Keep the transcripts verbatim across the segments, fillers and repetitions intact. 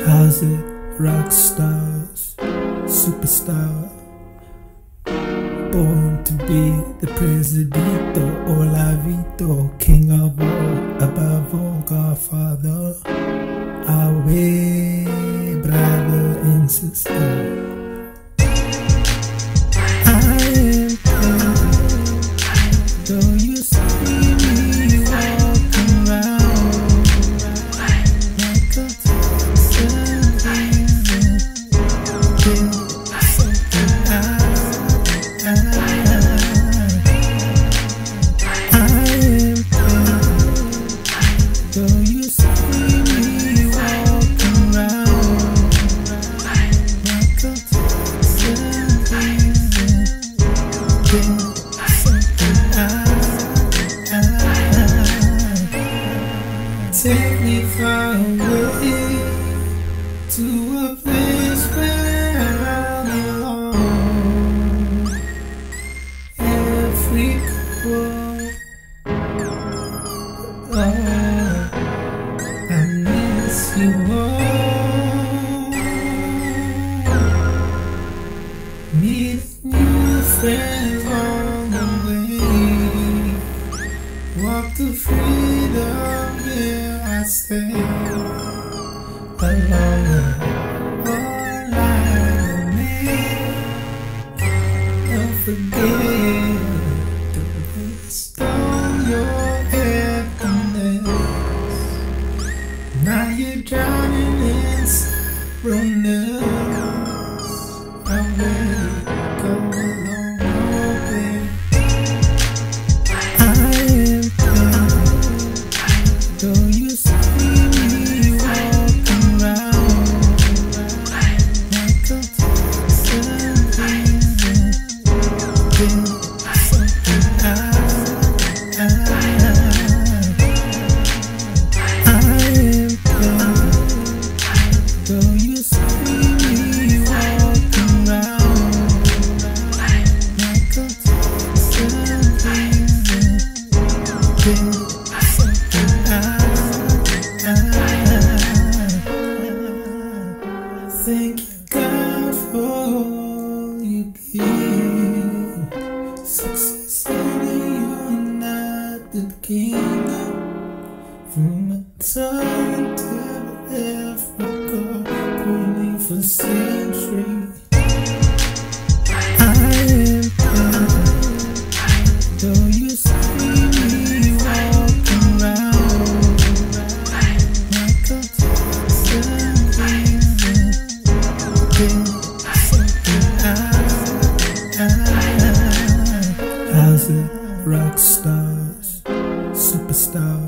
How's it? Rock stars, superstar, born to be the presidito, olavito, king of all, above all, Godfather, our way, brother and sister. I am proud, though you see me walking around like a Texan breezing. There's something I, I, I am proud, though you see me walking around like a Texan breezing. There's something I, I, take me far away to a place where I belong. Africa, oh, I miss you all. Meet new friends on the way. Walk to freedom, here I stay. Alone, all I need. Don't forget the rest on your happiness. Now you're drowning in sorrowness. I will go along your way. I am proud, though you see me walking around like a Texan breezing. There's something I, I, I am proud, though you see me walking around like a Texan breezing. There's something I, I, thank you, God, for all you give. Success in the United Kingdom, from a time to Africa, pulling for centuries. I am proud, though you see me walking around like a Texan breezing. There's something I, I, how's it? Rock stars, superstar,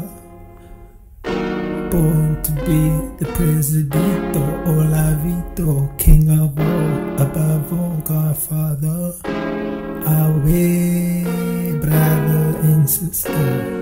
born to be the presidito, olavito, king of all, above all, Godfather, our way, brother and sister.